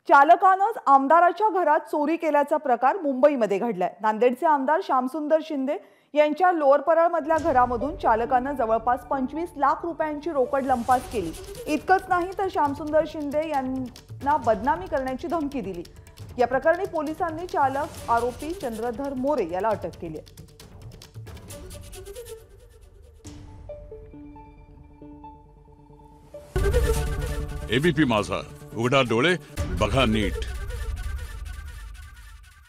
चालकानंच आमदाराच्या घरात चोरी केल्याचा प्रकार मुंबईमध्ये घडलाय। नांदेडचे आमदार श्यामसुंदर शिंदे यांच्या लोअर परळमधल्या घरामधून चालकानं जवळपास 25 लाख रुपयांची रोकड लंपास केली। इतकंच नाही तर श्यामसुंदर शिंदे यांना बदनामी करण्याची धमकी दिली। या प्रकरणी पोलिसांनी चालक आरोपी चंद्रधर मोरे याला अटक केली आहे। एबीपी माझा, उघडा डोळे बघा नीट।